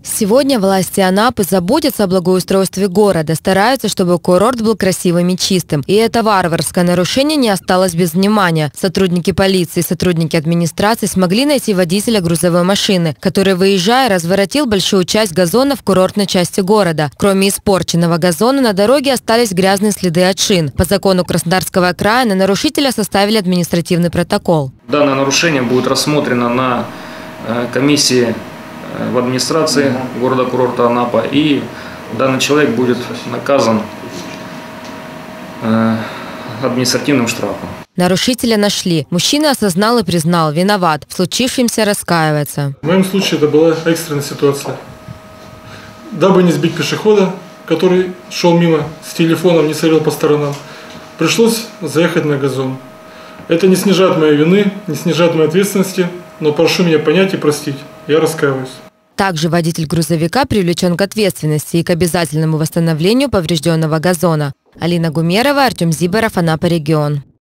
Сегодня власти Анапы заботятся о благоустройстве города, стараются, чтобы курорт был красивым и чистым. И это варварское нарушение не осталось без внимания. Сотрудники полиции и сотрудники администрации смогли найти водителя грузовой машины, который, выезжая, разворотил большую часть газона в курортной части города. Кроме испорченного газона, на дороге остались грязные следы от шин. По закону Краснодарского края на нарушителя составили административный протокол. Данное нарушение будет рассмотрено на комиссии в администрации города-курорта Анапа, и данный человек будет наказан административным штрафом. Нарушителя нашли. Мужчина осознал и признал, виноват. В случившемся раскаивается. В моем случае это была экстренная ситуация. Дабы не сбить пешехода, который шел мимо с телефоном, не смотрел по сторонам, пришлось заехать на газон. Это не снижает моей вины, не снижает моей ответственности, но прошу меня понять и простить. Я раскаиваюсь. Также водитель грузовика привлечен к ответственности и к обязательному восстановлению поврежденного газона. Алина Гумерова, Артем Зиборов, Анапа регион.